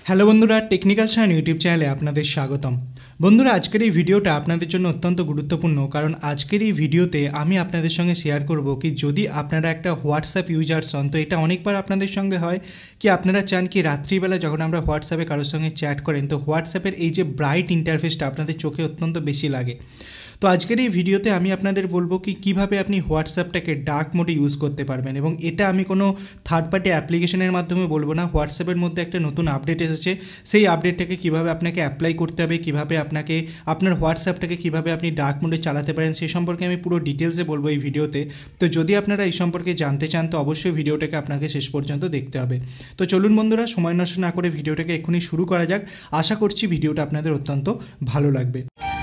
Hello বন্ধুরা, technical science YouTube চ্যানেলে আপনাদের স্বাগতম। বন্ধুরা, আজকের এই ভিডিওটা আপনাদের জন্য অত্যন্ত গুরুত্বপূর্ণ, কারণ আজকের এই ভিডিওতে আমি আপনাদের সঙ্গে শেয়ার করব কি যদি আপনারা একটা হোয়াটসঅ্যাপ ইউজার্স হন, তো এটা অনেকবার আপনাদের সঙ্গে হয় কি আপনারা চান কি রাত্রিবেলা যখন আমরা হোয়াটসঅ্যাপে কারোর সঙ্গে চ্যাট করেন, তো হোয়াটসঅ্যাপের এই যে ব্রাইট ইন্টারফেসটা আপনাদের চোখে অত্যন্ত বেশি লাগে। তো আজকের এই ভিডিওতে আমি আপনাদের বলবো কি কীভাবে আপনি হোয়াটসঅ্যাপটাকে ডার্ক মোডে ইউজ করতে পারবেন, এবং এটা আমি কোনো থার্ড পার্টি অ্যাপ্লিকেশনের মাধ্যমে বলবো না। হোয়াটসঅ্যাপের মধ্যে একটা নতুন আপডেট এসেছে, সেই আপডেটটাকে কীভাবে আপনাকে অ্যাপ্লাই করতে হবে, কীভাবে আপনাকে আপনার হোয়াটসঅ্যাপটাকে কীভাবে আপনি ডার্ক মোডে চালাতে পারেন, সেই সম্পর্কে আমি পুরো ডিটেলসে বলবো এই ভিডিওতে। তো যদি আপনারা এই সম্পর্কে জানতে চান তো অবশ্যই ভিডিওটাকে আপনাকে শেষ পর্যন্ত দেখতে হবে। তো চলুন বন্ধুরা, সময় নষ্ট না করে ভিডিওটাকে এক্ষুনি শুরু করা যাক। আশা করছি ভিডিওটা আপনাদের অত্যন্ত ভালো লাগবে।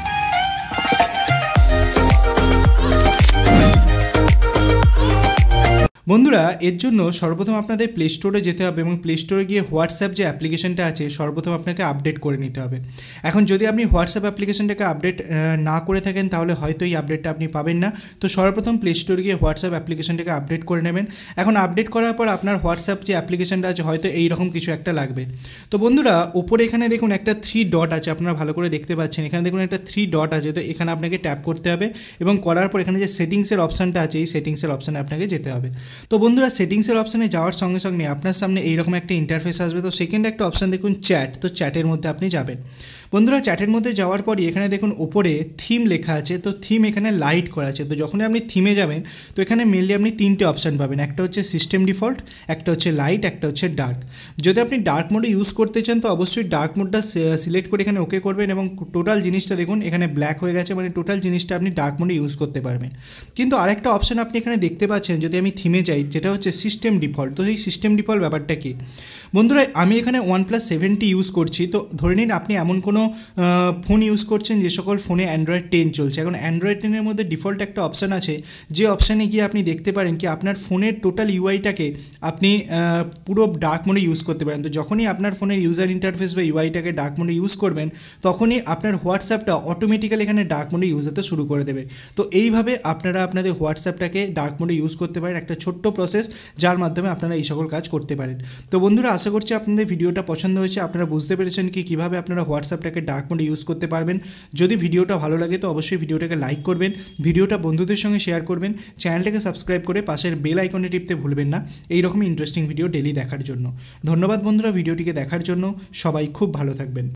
বন্ধুরা, এর জন্য সর্বপ্রথম আপনাদের প্লে স্টোরে যেতে হবে, এবং প্লে স্টোরে গিয়ে হোয়াটসঅ্যাপ যে অ্যাপ্লিকেশনটা আছে সর্বপ্রথম আপনাকে আপডেট করে নিতে হবে। এখন যদি আপনি হোয়াটসঅ্যাপ অ্যাপ্লিকেশনটাকে আপডেট না করে থাকেন তাহলে হয়তো এই আপডেটটা আপনি পাবেন না। তো সর্বপ্রথম প্লে স্টোরে গিয়ে হোয়াটসঅ্যাপ অ্যাপ্লিকেশনটাকে আপডেট করে নেবেন। এখন আপডেট করার পর আপনার হোয়াটসঅ্যাপ যে অ্যাপ্লিকেশনটা আছে হয়তো এইরকম কিছু একটা লাগবে। তো বন্ধুরা, ওপরে এখানে দেখুন একটা 3 ডট আছে, আপনারা ভালো করে দেখতে পাচ্ছেন। এখানে দেখুন একটা 3 ডট আছে, তো এখানে আপনাকে ট্যাপ করতে হবে, এবং করার পর এখানে যে সেটিংসের অপশানটা আছে এই সেটিংসের অপশানে আপনাকে যেতে হবে। তো বন্ধুরা, সেটিংসের অপশানে যাওয়ার সঙ্গে সঙ্গে আপনার সামনে এইরকম একটা ইন্টারফেস আসবে। তো সেকেন্ড একটা অপশান দেখুন চ্যাট, তো চ্যাটের মধ্যে আপনি যাবেন। বন্ধুরা, চ্যাটের মধ্যে যাওয়ার পরই এখানে দেখুন ওপরে থিম লেখা আছে, তো থিম এখানে লাইট করা আছে। তো যখনই আপনি থিমে যাবেন তো এখানে মেনলি আপনি 3টে অপশান পাবেন, একটা হচ্ছে সিস্টেম ডিফল্ট, একটা হচ্ছে লাইট, একটা হচ্ছে ডার্ক। যদি আপনি ডার্ক মোডে ইউজ করতে চান তো অবশ্যই ডার্ক মোডটা সিলেক্ট করে এখানে ওকে করবেন, এবং টোটাল জিনিসটা দেখুন এখানে ব্ল্যাক হয়ে গেছে, মানে টোটাল জিনিসটা আপনি ডার্ক মোডে ইউজ করতে পারবেন। কিন্তু আরেকটা অপশান আপনি এখানে দেখতে পাচ্ছেন, যদি আমি থিমে যাই, যেটা হচ্ছে সিস্টেম ডিফল্ট। তো এই সিস্টেম ডিফল্ট ব্যাপারটা কি বন্ধুরা, আমি এখানে OnePlus 7T ইউজ করছি। তো ধরে নিন আপনি এমন কোনো ফোন ইউজ করছেন যে সকল ফোনে অ্যান্ড্রয়েড 10 চলছে। এখন অ্যান্ড্রয়েড 10-এর মধ্যে ডিফল্ট একটা অপশান আছে, যে অপশানে গিয়ে আপনি দেখতে পারেন কি আপনার ফোনের টোটাল ইউআইটাকে আপনি পুরো ডার্ক মোডে ইউজ করতে পারেন। তো যখনই আপনার ফোনের ইউজার ইন্টারফেস বা ইউআইটাকে ডার্ক মোডে ইউজ করবেন তখনই আপনার হোয়াটসঅ্যাপটা অটোমেটিক্যালি এখানে ডার্ক মোডে ইউজ হতে শুরু করে দেবে। তো এইভাবে আপনারা আপনাদের হোয়াটসঅ্যাপটাকে ডার্ক মোডে ইউজ করতে পারেন, একটা ছোট্ট প্রসেস যার মাধ্যমে আপনারা এই সকল কাজ করতে পারেন। তো বন্ধুরা, আশা করছি আপনাদের ভিডিওটা পছন্দ হয়েছে, আপনারা বুঝতে পেরেছেন কি কীভাবে আপনারা হোয়াটসঅ্যাপটাকে ডার্ক মোডে ইউজ করতে পারবেন। যদি ভিডিওটা ভালো লাগে তো অবশ্যই ভিডিওটাকে লাইক করবেন, ভিডিওটা বন্ধুদের সঙ্গে শেয়ার করবেন, চ্যানেলটাকে সাবস্ক্রাইব করে পাশের বেল আইকনে টিপতে ভুলবেন না এইরকম ইন্টারেস্টিং ভিডিও ডেলি দেখার জন্য। ধন্যবাদ বন্ধুরা ভিডিওটিকে দেখার জন্য, সবাই খুব ভালো থাকবেন।